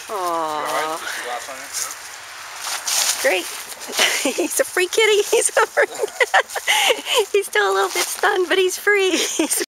Aww. Great. He's a free kitty. He's still a little bit stunned, but he's free.